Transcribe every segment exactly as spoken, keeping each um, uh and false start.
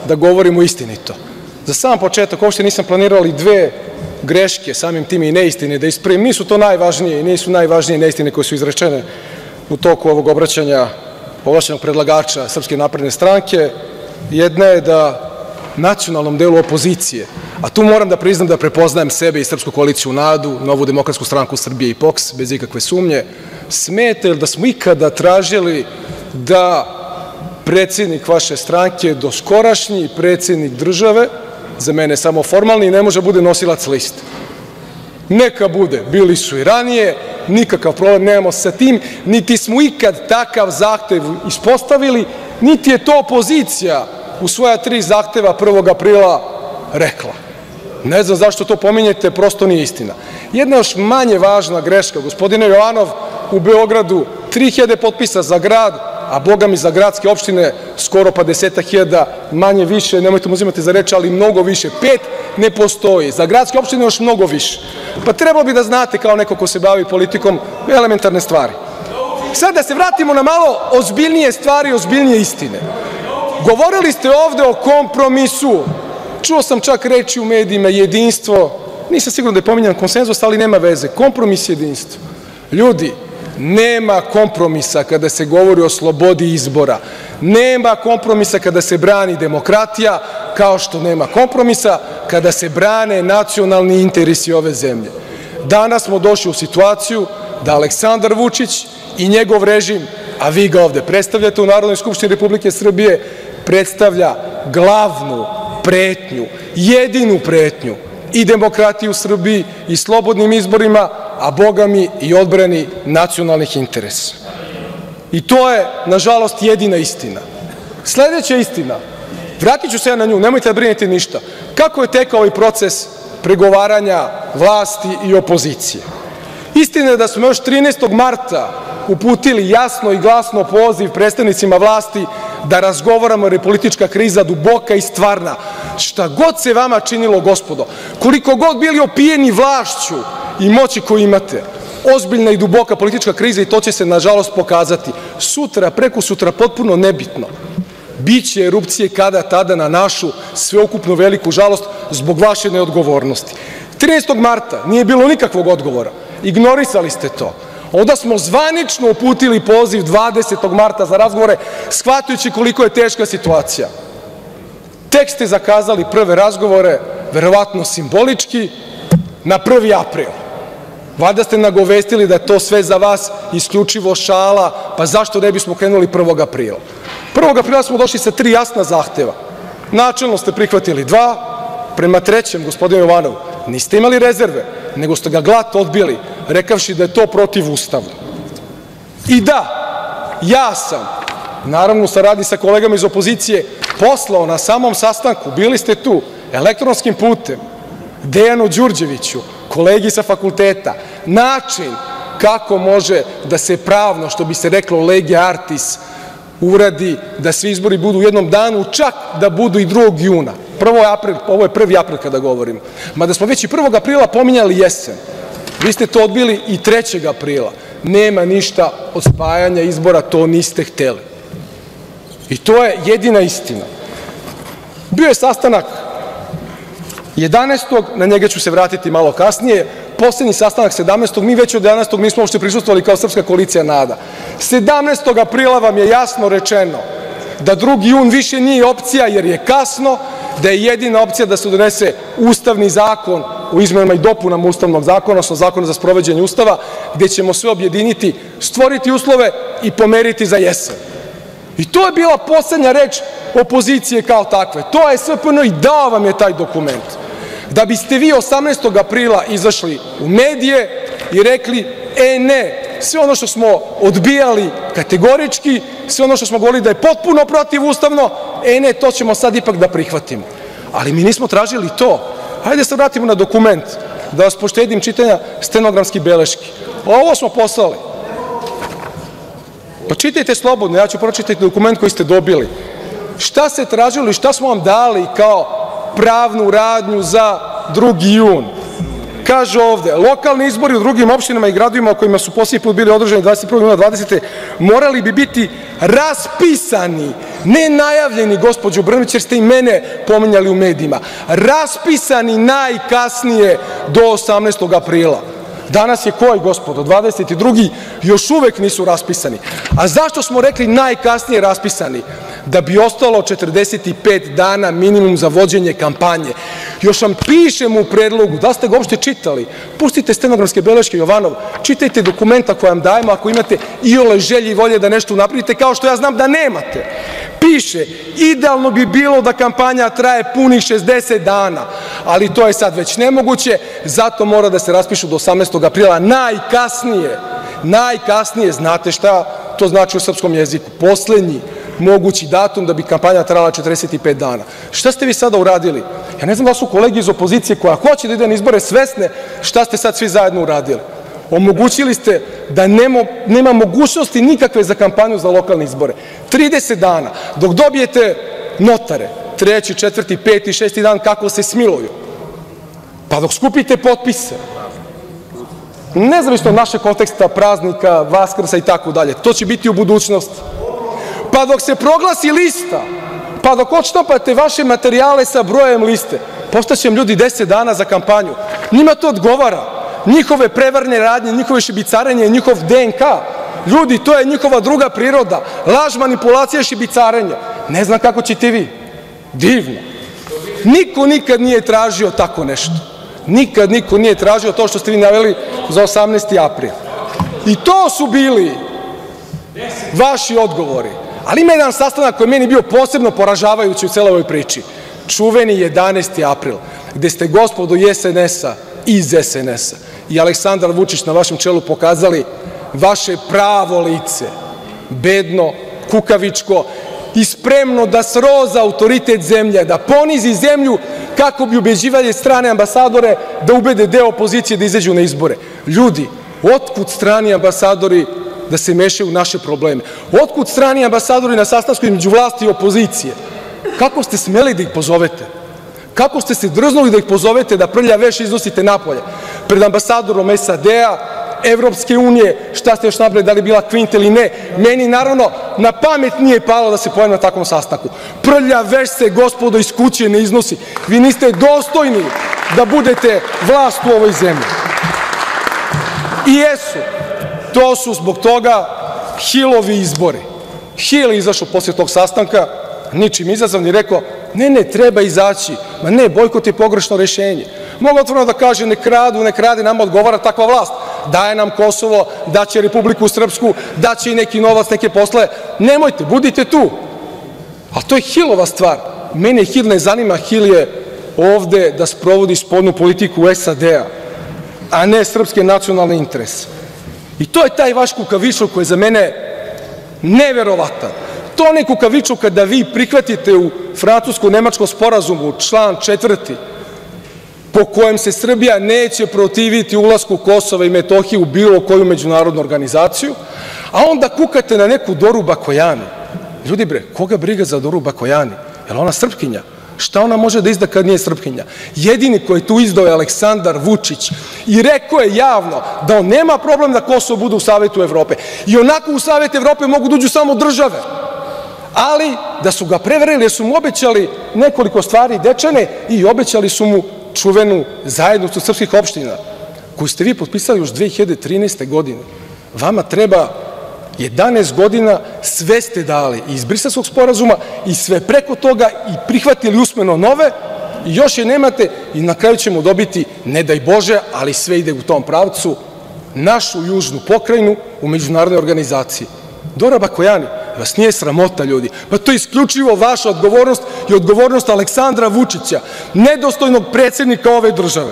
da govorimo istinito. Za sam početak uopšte nisam planirali dve greške, samim tim i neistine, da ispravim. Nisu to najvažnije i nisu najvažnije neistine koje su izrečene u toku ovog obraćanja ovlašćenog predlagača Srpske napredne stranke. Jedna je da nacionalnom delu opozicije, a tu moram da priznam da prepoznajem sebe i Srpsku koaliciju NADU, Novu demokratsku stranku Srbije i P O K S, bez ikakve sumnje, smeta jer da smo ikada tražili da predsednik vaše stranke, doskorašnji predsednik države, za mene samo formalni, ne može bude nosilac liste. Neka bude, bili su i ranije, nikakav problem nemamo sa tim, niti smo ikad takav zahtev ispostavili, niti je to opozicija u svoja tri zahteva prvog aprila rekla. Ne znam zašto to pominjete, prosto nije istina. Jedna još manje važna greška, gospodine Jovanov, u Beogradu tri hiljade potpisa za grad, a boga mi za gradske opštine skoro pa desetak hiljada, manje više, nemojte mu uzimati za reč, ali mnogo više, pet ne postoji. Za gradske opštine još mnogo više. Pa trebalo bi da znate kao neko ko se bavi politikom elementarne stvari. Sad da se vratimo na malo ozbiljnije stvari, ozbiljnije istine. Govorili ste ovde o kompromisu. Čuo sam čak reči u medijima jedinstvo. Nisam siguran da je pominjan konsenzus, ali nema veze. Kompromis, jedinstvo. Ljudi, nema kompromisa kada se govori o slobodi izbora. Nema kompromisa kada se brani demokratija, kao što nema kompromisa kada se brane nacionalni interesi ove zemlje. Danas smo došli u situaciju da Aleksandar Vučić i njegov režim, a vi ga ovde predstavljate u Narodnoj skupštini Republike Srbije, predstavlja glavnu pretnju, jedinu pretnju i demokratiji u Srbiji i slobodnim izborima, a boga mi i odbrani nacionalnih interesa. I to je, nažalost, jedina istina. Sledeća istina, vratit ću se ja na nju, nemojte da brinete ništa. Kako je tekao ovaj proces pregovaranja vlasti i opozicije? Istina je da smo još trinaestog marta uputili jasno i glasno poziv predstavnicima vlasti da razgovaramo jer je politička kriza duboka i stvarna. Šta god se vama činilo, gospodo, koliko god bili opijeni vlašću i moći koju imate, ozbiljna i duboka politička kriza i to će se nažalost pokazati. Sutra, prekosutra, potpuno nebitno. Biće erupcije kada tada na našu sveukupnu veliku žalost zbog vaše neodgovornosti. trinaestog marta nije bilo nikakvog odgovora. Ignorisali ste to. Onda smo zvanično uputili poziv dvadesetog marta za razgovore, shvatajući koliko je teška situacija. Tek ste zakazali prve razgovore, verovatno simbolički, na prvi april. Valjda ste nagovestili da je to sve za vas isključivo šala, pa zašto ne bismo krenuli prvog aprila? prvog aprila smo došli sa tri jasna zahteva. Načelno ste prihvatili dva, prema trećem, gospodine Jovanov, niste imali rezerve, nego ste ga glat odbili, rekavši da je to protivustavno. I da, ja sam, naravno u saradnji sa kolegama iz opozicije, poslao na samom sastanku, bili ste tu, elektronskim putem, Dejanu Đurđeviću, kolegi sa fakulteta, način kako može da se pravno, što bi se reklo lege artis, uradi da svi izbori budu u jednom danu, čak da budu i drugog juna. Prvo je april, ovo je prvi april kada govorimo. Mada smo već i prvog aprila pominjali jesen. Vi ste to odbili i trećeg aprila. Nema ništa od spajanja izbora, to niste hteli. I to je jedina istina. Bio je sastanak jedanaestog na njega ću se vratiti malo kasnije, poslednji sastanak sedamnaestog mi već od jedanaestog nismo uopšte prisustvovali kao Srpska koalicija NADA. sedamnaestog aprila vam je jasno rečeno da drugi jun više nije opcija jer je kasno, da je jedina opcija da se donese ustavni zakon o izmenama i dopunama Ustavnog zakona, odnosno zakona za sprovođenje Ustava, gde ćemo sve objediniti, stvoriti uslove i pomeriti za jesen. I to je bila poslednja reč opozicije kao takve. To je S P N i dao vam je taj dokument. Da biste vi osamnaestog aprila izašli u medije i rekli, e ne, sve ono što smo odbijali kategorički, sve ono što smo govorili da je potpuno protivustavno, e ne, to ćemo sad ipak da prihvatimo. Ali mi nismo tražili to. Hajde se vratimo na dokument, da vas poštedim čitanja stenogramskih beleški. Ovo smo poslali. Pa čitajte slobodno, ja ću pročitati dokument koji ste dobili. Šta se tražilo i šta smo vam dali kao pravnu radnju za drugi jun? Kaže ovde, lokalni izbori u drugim opštinama i gradovima u kojima su posljednji put bili održani dvadeset prvog juna dvadesete morali bi biti raspisani Ne najavljeni, gospođo Brnabić, jer ste i mene pominjali u medijima. Raspisani najkasnije do osamnaestog aprila. Danas je koji, gospodo? dvadeset drugi Još uvek nisu raspisani. A zašto smo rekli najkasnije raspisani? Da bi ostalo četrdeset pet dana minimum za vođenje kampanje. Još vam pišemo u predlogu, da ste ga uopšte čitali, pustite stenogramske beleške, Jovanov, čitajte dokumenta koja vam dajemo ako imate iole želje i volje da nešto unapravite, kao što ja znam da nemate. Piše, idealno bi bilo da kampanja traje punih šezdeset dana, ali to je sad već nemoguće, zato mora da se raspišu do osamnaestog aprila, najkasnije. Najkasnije, znate šta to znači u srpskom jeziku? Poslednji mogući datum da bi kampanja trajala četrdeset pet dana. Šta ste vi sada uradili? Ja ne znam da su kolege iz opozicije koja hoće da ide na izbore svesne šta ste sad svi zajedno uradili. Omogućili ste da nema mogućnosti nikakve za kampanju za lokalne izbore. trideset dana, dok dobijete notare, treći, četvrti, peti, šesti dan kako se smiluju, pa dok skupite potpise, nezavisno od našeg konteksta, praznika, Vaskrsa i tako dalje, to će biti u budućnosti. Pa dok se proglasi lista, pa dok odštampate vaše materijale sa brojem liste, postaće vam ljudi deset dana za kampanju. Njima to odgovara. Njihove prevarne radnje, njihove šibicarenje, njihov de en ka. Ljudi, to je njihova druga priroda. Laž, manipulacija, šibicarenje. Ne znam kako ćete vi. Divno. Niko nikad nije tražio tako nešto. Nikad niko nije tražio to što ste vi naveli za osamnaesti april. I to su bili vaši odgovori. Ali ima jedan sastanak koji je meni bio posebno poražavajući u celoj ovoj priči. Čuveni jedanaesti april, gde ste gospodo iz es en es-a, iz es en es-a i Aleksandar Vučić na vašem čelu pokazali vaše pravo lice. Bedno, kukavičko i spremno da sroza autoritet zemlje, da ponizi zemlju kako bi ubeđivali strane ambasadore da ubede deo opozicije da izađu na izbore. Ljudi, otkud strani ambasadori da se mešaju u naše probleme? Otkud strani ambasadori na sastanku između vlasti i opozicije? Kako ste smeli da ih pozovete? Kako ste se drznuli da ih pozovete da prlja veš iznosite napolje? Pred ambasadorom es a de a, Evropske unije, šta ste još napravili, da li je bila Kvint ili ne? Meni naravno na pamet nije palo da se pojavim na takvom sastanku. Prlja veš se, gospodo, iz kuće ne iznosi. Vi niste dostojni da budete vlast u ovoj zemlji. I jesu. To su zbog toga Hilovi izbori. Hil je izašao posle tog sastanka, ničim izazvan, i rekao, ne, ne, treba izaći. Ma ne, bojkot je pogrešno rešenje. Mogu otvoreno da kaže, ne kradu, ne krade, nama odgovara takva vlast. Daje nam Kosovo, daće Republiku Srpsku, daće i neki novac, neke posle. Nemojte, budite tu. Ali to je Hilova stvar. Mene Hil ne zanima, Hil je ovde da sprovodi spoljnu politiku es a de a, a ne srpske nacionalne interese. I to je taj vaš kukavičluk koji je za mene neverovatan. To je onaj kukavičluk kada vi prihvatite u francusko-nemačkom sporazumu član četvrti, po kojem se Srbija neće protiviti ulasku Kosova i Metohije u bilo koju međunarodnu organizaciju, a onda kukate na neku Doru Bakojani. Ljudi bre, koga briga za Doru Bakojani? Je li ona Srpkinja? Šta ona može da izda kad nije Srpkinja? Jedini koji je tu izdao je Aleksandar Vučić i rekao je javno da on nema problem da Kosovo bude u Savetu Evrope. I onako u Savet Evrope mogu da uđu samo države. Ali da su ga prevarili jer su mu obećali nekoliko stvari dečane i obećali su mu čuvenu zajednicu srpskih opština, koju ste vi potpisali još dve hiljade trinaeste. godine. Vama treba jedanaest godina, sve ste dali iz Briselskog sporazuma i sve preko toga i prihvatili usmeno nove i još je nemate i na kraju ćemo dobiti, ne daj Bože, ali sve ide u tom pravcu, našu južnu pokrajinu u međunarodnoj organizaciji. Dora Bakojani, vas nije sramota, ljudi. Pa to je isključivo vaša odgovornost i odgovornost Aleksandra Vučića, nedostojnog predsednika ove države.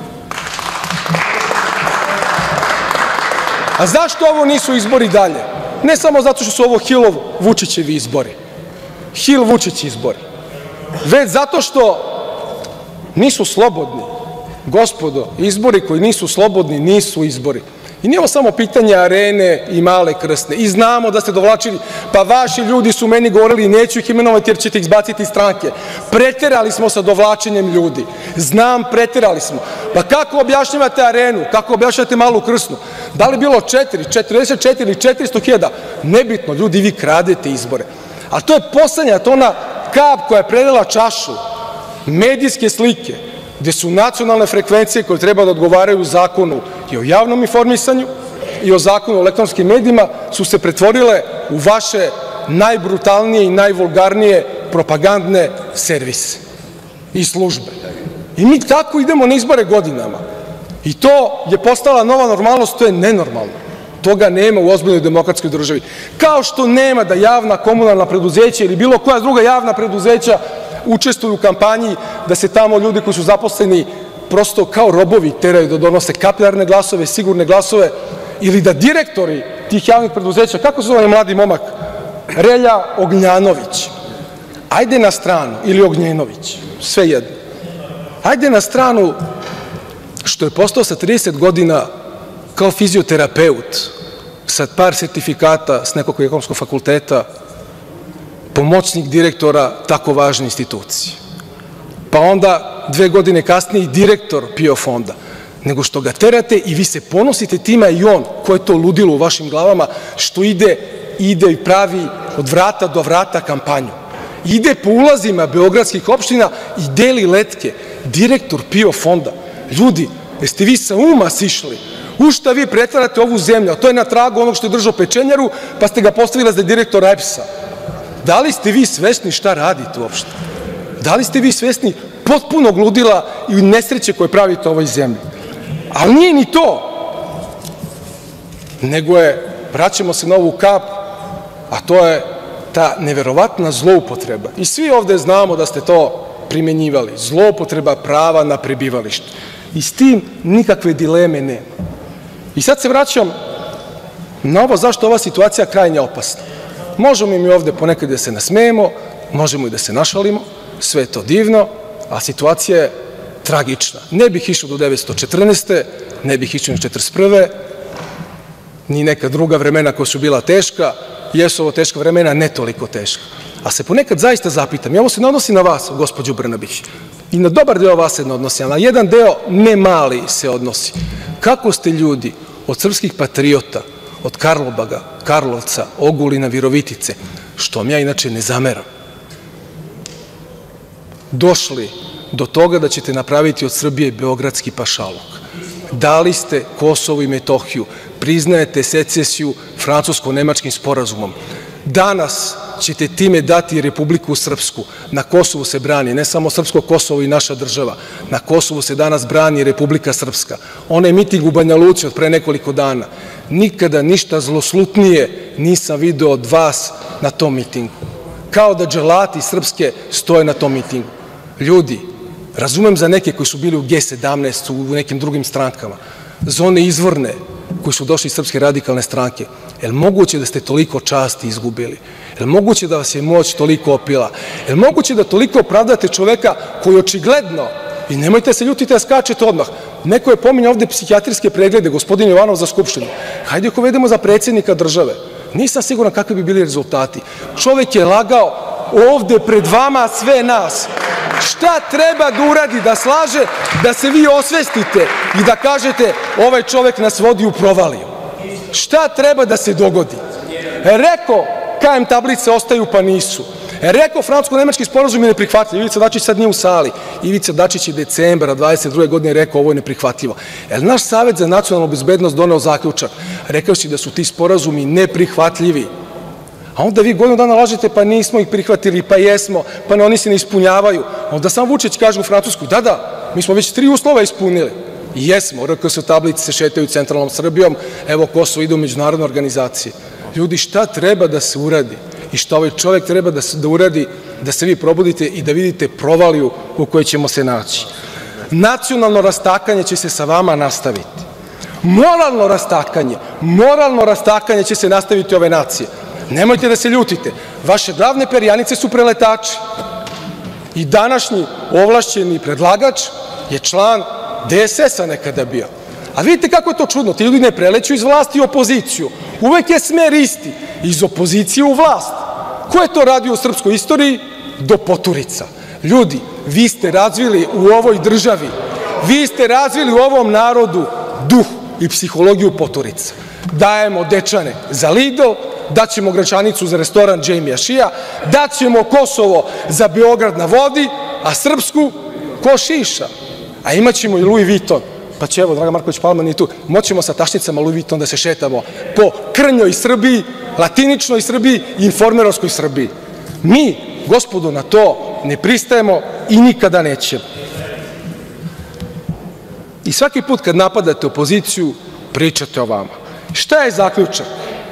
A zašto ovo nisu izbori dalje? Ne samo zato što su ovo Hilov Vučićevi izbori, Hil Vučić izbori, već zato što nisu slobodni. Gospodo, izbori koji nisu slobodni nisu izbori. I nije ovo samo pitanje Arene i Male Krsne. I znamo da ste dovlačili, pa vaši ljudi su meni govorili, neću ih imenovati jer ćete ih zbaciti iz stranke. Preterali smo sa dovlačenjem ljudi. Znam, preterali smo. Pa kako objašnjavate Arenu? Kako objašnjavate Malu Krsnu? Da li bilo četiri, četrdeset četiri ili četiristo hiljada? Nebitno, ljudi, vi kradete izbore. Ali to je poslednja, to je ona kap koja je prelila čašu medijske slike, gde su nacionalne frekvencije koje treba da odgovaraju zakonu i o javnom informisanju i o zakonu o elektronskim medijima, su se pretvorile u vaše najbrutalnije i najvulgarnije propagandne servise i službe. I mi tako idemo na izbore godinama. I to je postala nova normalnost, to je nenormalno. Toga nema u ozbiljnoj demokratskoj državi. Kao što nema da javna komunalna preduzeća ili bilo koja druga javna preduzeća učestvuju u kampanji, da se tamo ljudi koji su zaposleni prosto kao robovi teraju da donose kapilarne glasove, sigurne glasove, ili da direktori tih javnih preduzeća, kako se zove mladi momak, Relja Ognjanović, ajde na stranu, ili Ognjenović, sve jedno, ajde na stranu što je postao sa trideset godina kao fizioterapeut, sa par sertifikata s nekog ekonomskog fakulteta, pomoćnik direktora tako važne institucije. Pa onda dve godine kasnije i direktor P I O fonda, nego što ga terate i vi se ponosite tima i on, ko je to ludilo u vašim glavama, što ide, ide i pravi od vrata do vrata kampanju. Ide po ulazima beogradskih opština i deli letke. Direktor P I O fonda. Ljudi, jeste vi sa uma sišli? U šta vi pretvarate ovu zemlju? A to je na tragu onog što je držao pečenjaru, pa ste ga postavili za direktora E P S-a. Da li ste vi svesni šta radite uopšte? Da li ste vi svesni potpunog ludila i nesreće koje pravite u ovoj zemlji? Ali nije ni to, nego je, vraćamo se na ovu kap, a to je ta neverovatna zloupotreba. I svi ovde znamo da ste to primenjivali. Zloupotreba prava na prebivalište. I s tim nikakve dileme nema. I sad se vraćam na ovo zašto ova situacija krajnje opasna. Možemo mi ovde ponekad da se nasmejemo, možemo i da se našalimo, sve je to divno, a situacija je tragična. Ne bih išao do devetsto četrnaeste. ne bih išao do četrdeset prve. ni neka druga vremena koja su bila teška. Jesu ovo teška vremena, ne toliko teška. A se ponekad zaista zapitam, i ovo se ne odnosi na vas, gospođo Brnabić, i na dobar deo vas se ne odnosi, ali na jedan deo, ne mali, se odnosi. Kako ste ljudi od srpskih patriota, od Karlobaga, Karlovca, Ogulina, Virovitice, što vam ja inače ne zameram, došli do toga da ćete napraviti od Srbije beogradski pašaluk? Dali ste Kosovo i Metohiju, priznajete secesiju francusko-nemačkim sporazumom. Danas ćete time dati Republiku Srpsku. Na Kosovu se brani ne samo srpsko Kosovo i naša država. Na Kosovu se danas brani Republika Srpska. Onaj miting u Banja Luci od pre nekoliko dana. Nikada ništa zloslutnije nisam video od vas na tom mitingu. Kao da dželati srpske stoje na tom mitingu. Ljudi, razumem za neke koji su bili u G sedamnaest, u nekim drugim strankama, za one izvorne koji su došli iz Srpske radikalne stranke, je li moguće da ste toliko časti izgubili? Je li moguće da vas je moć toliko opila? Je li moguće da toliko opravdate čoveka koji očigledno, i nemojte se ljutiti da skačete odmah, neko je pominjao ovde psihijatrijske preglede, gospodin Jovanov za Skupštinu, hajde ako vedemo za predsjednika države, nisam siguran kakvi bi bili rezultati. Čovek je lagao ovde pred vama sve nas. Šta treba da uradi, da slaže, da se vi osvestite i da kažete ovaj čovek nas vodi u provaliju? Šta treba da se dogodi? Reko, K M tablice ostaju pa nisu. Reko, francusko-nemački sporazum je neprihvatljiv. Ivica Dačić sad nije u sali. Ivica Dačić je decembra dvadeset druge godine rekao ovo je neprihvatljivo. Jer naš Savet za nacionalnu bezbednost doneo zaključak, rekao si da su ti sporazumi neprihvatljivi. A onda vi godinu dana lažete, pa nismo ih prihvatili, pa jesmo, pa oni se ne ispunjavaju. Onda sam Vučić kaže u Francuskoj, da, da, mi smo već tri uslova ispunili. I jesmo, R K S tablice se šetaju centralnom Srbijom, evo Kosovo ide u međunarodne organizacije. Ljudi, šta treba da se uradi i šta ovaj čovek treba da, da uradi da se vi probudite i da vidite provaliju u kojoj ćemo se naći? Nacionalno rastakanje će se sa vama nastaviti. Moralno rastakanje, moralno rastakanje će se nastaviti ove nacije. Nemojte da se ljutite, vaše glavne perjanice su preletači. I današnji ovlašćeni predlagač je član D S S-a nekada bio. A vidite kako je to čudno, ti ljudi ne preleću iz vlasti u opoziciju. Uvek je smer isti, iz opozicije u vlast. Ko je to radio u srpskoj istoriji? Do poturica. Ljudi, vi ste razvili u ovoj državi, vi ste razvili u ovom narodu duh i psihologiju poturica. Dajemo dečane za Lidl, daćemo Gračanicu za restoran Džejmija Šija, daćemo Kosovo za Beograd na vodi, a Srpsku ko šiša. A imaćemo i Louis Vuitton. Pa će, evo, Dragan Marković Palma nije tu, moćemo sa tašnicama Louis Vuitton da se šetamo po krnjoj Srbiji, latiničnoj Srbiji i informerovskoj Srbiji. Mi, gospodo, na to ne pristajemo i nikada nećemo. I svaki put kad napadate opoziciju, pričate o vama. Šta je zaključak?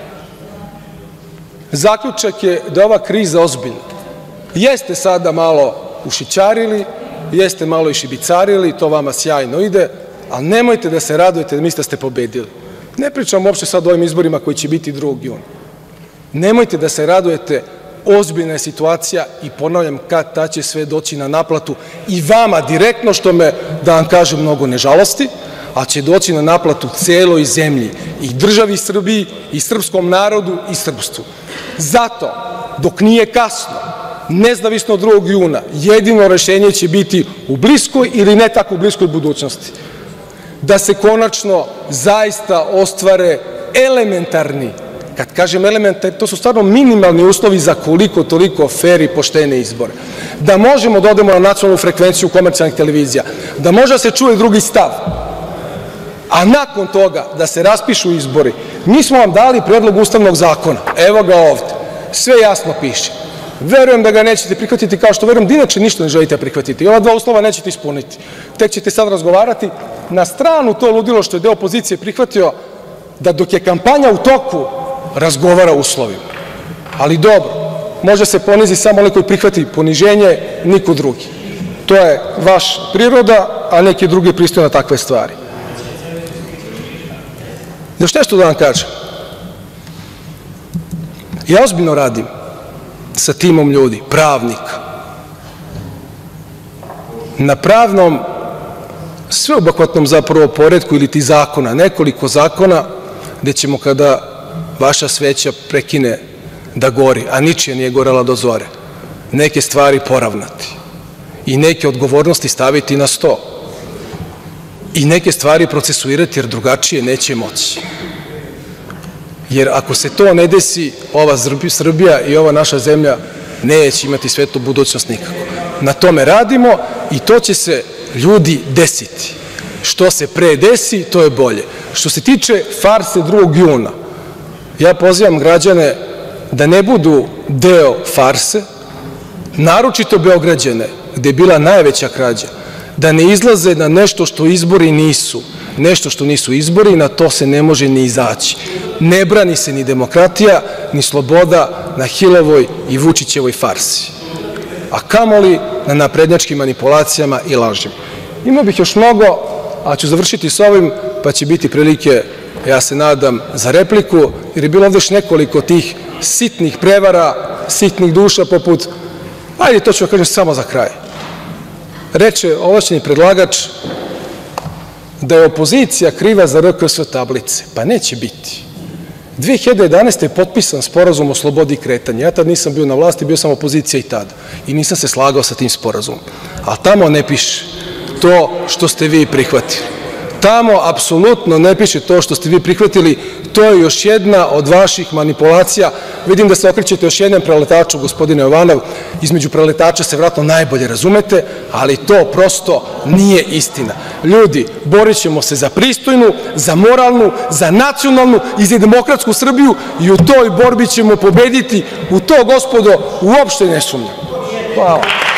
Zaključak je da je ova kriza ozbiljna. Jeste sada malo ušićarili, jeste malo i šibicarili, to vama sjajno ide, ali nemojte da se radujete da mislite da ste pobedili. Ne pričam uopšte sad o ovim izborima koji će biti drugog juna. Nemojte da se radujete, ozbiljna je situacija i ponavljam, kad ta će sve doći na naplatu i vama direktno, što me, da vam kažem, mnogo ne žalosti, a će doći na naplatu celoj zemlji i državi Srbiji i srpskom narodu i srpstvu. Zato, dok nije kasno, nezavisno od drugog juna, jedino rešenje će biti u bliskoj ili ne tako bliskoj budućnosti. Da se konačno zaista ostvare elementarni, kad kažem elementarni, to su stvarno minimalni uslovi za koliko toliko fer i poštene izbore. Da možemo da odemo na nacionalnu frekvenciju komercijalnih televizija, da može da se čuje drugi stav, a nakon toga da se raspišu izbori. Mi smo vam dali predlog ustavnog zakona, evo ga ovde, sve jasno piše. Verujem da ga nećete prihvatiti, kao što verujem da inače ništa ne želite prihvatiti. I ova dva uslova nećete ispuniti. Tek ćete sad razgovarati. Na stranu to ludilo što je deo opozicije prihvatio da dok je kampanja u toku razgovara o uslovima. Ali dobro, može se ponizi samo onaj koji prihvati poniženje, niko drugi. To je vaš priroda, a neki drugi pristaju na takve stvari. Još nešto da vam kažem. Ja ozbiljno radim sa timom ljudi, pravnika. Na pravnom, sveobuhvatnom zapravo poretku ili ti zakona, nekoliko zakona, gde ćemo kada vaša sveća prekine da gori, a ničija nije gorela do zore, neke stvari poravnati i neke odgovornosti staviti na sto i neke stvari procesuirati, jer drugačije neće moći. Jer ako se to ne desi, ova Srbija i ova naša zemlja neće imati svetlu budućnost nikako. Na tome radimo i to će se, ljudi, desiti. Što se pre desi, to je bolje. Što se tiče farse drugog juna, ja pozivam građane da ne budu deo farse, naročito Beograđane, gde je bila najveća krađa, da ne izlaze na nešto što izbori nisu. Nešto što nisu izbori, na to se ne može ni izaći. Ne brani se ni demokratija, ni sloboda na Hilovoj i Vučićevoj farsi. A kamoli na naprednjačkim manipulacijama i lažima. Imao bih još mnogo, a ću završiti s ovim, pa će biti prilike, ja se nadam, za repliku, jer je bilo ovde još nekoliko tih sitnih prevara, sitnih duša, poput, ajde, to ću vam kažem samo za kraj. Reče ovlašćeni predlagač da je opozicija kriva za R K S tablice. Pa neće biti. dve hiljade jedanaeste. je potpisan sporazum o slobodi kretanja. Ja tad nisam bio na vlasti, bio sam opozicija i tada. I nisam se slagao sa tim sporazumom. A tamo ne piše to što ste vi prihvatili. Tamo apsolutno ne piše to što ste vi prihvatili. To je još jedna od vaših manipulacija. Vidim da se okrećete još jednom preletaču, gospodine Jovanov. Između preletača se vratno najbolje razumete, ali to prosto nije istina. Ljudi, borit ćemo se za pristojnu, za moralnu, za nacionalnu i za demokratsku Srbiju i u toj borbi ćemo pobediti. U to, gospodo, uopšte ne sumnjam. Hvala.